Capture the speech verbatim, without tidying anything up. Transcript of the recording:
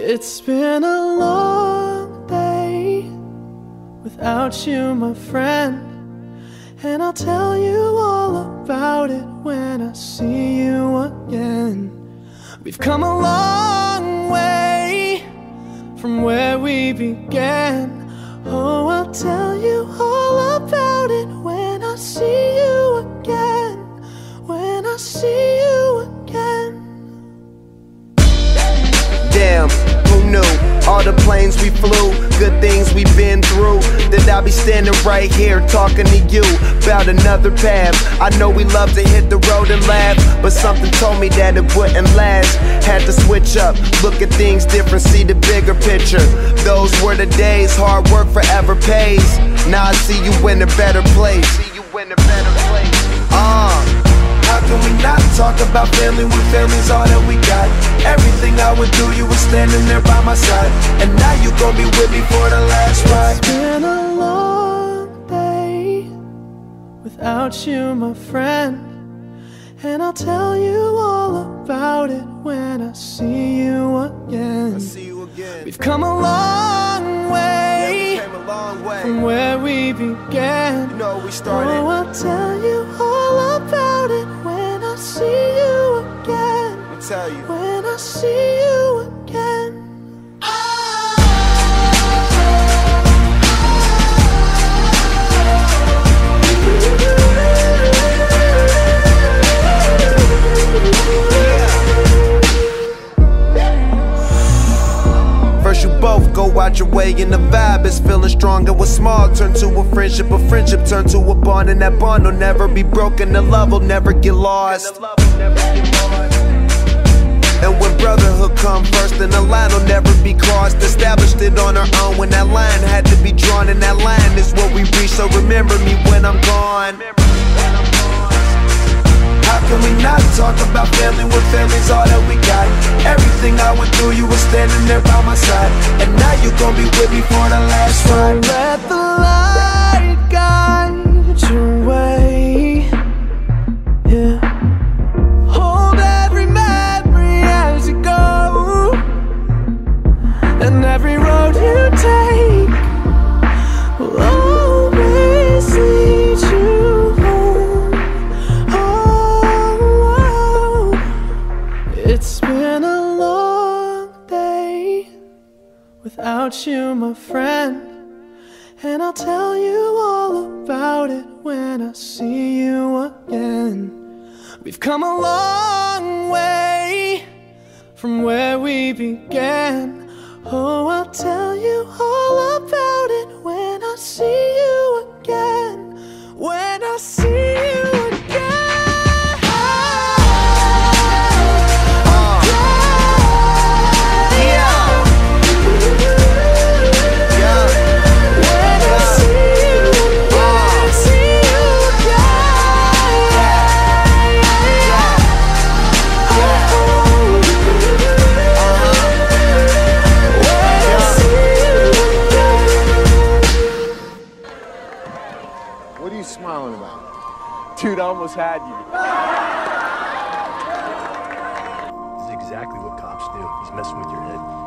It's been a long day without you, my friend, and I'll tell you all about it when I see you again. We've come a long way from where we began. Oh, I'll tell you all about it when I see you again. When I see you again. Damn, who knew? All the planes we flew, good things we've been through, that I'll be standing right here talking to you about another path. I know we love to hit the road and laugh, but something told me that it wouldn't last. Had to switch up, look at things different, see the bigger picture. Those were the days, hard work forever pays. Now I see you in a better place. See you in a better place. Uh How can we not talk about family when family's all that we got? Everything I would do, you were standing there by my side, and now you gon' be with me for the last ride. It's been a long day without you, my friend, and I'll tell you all about it when I see you again. I see you again. We've come a long way, yeah, we came a long way from where we began. You know we started. Oh, I'll tell you all about it when I see you again. I'll tell you. When I see you again. First you both go out your way and the vibe is feeling strong, and what's small turn to a friendship, a friendship turn to a bond, and that bond will never be broken, the love will never get lost. And when brotherhood come first, then the line will never be crossed. Established it on our own when that line had to be drawn, and that line is what we reach, so remember me when I'm gone. How can we not talk about family when family's all that we got? Everything I went through, you were standing there by my side, and now you gon' be with me for the last ride. Let the light guide your way, yeah. Hold every memory as you go, and every road you take will always lead you home. Oh, it's been a long day without you, my friend, and I'll tell you all about it when I see you again. We've come a long way from where we began. Oh, I'll tell you all about it when I see you again. When I see you again. What are you smiling about? Dude, I almost had you. This is exactly what cops do. He's messing with your head.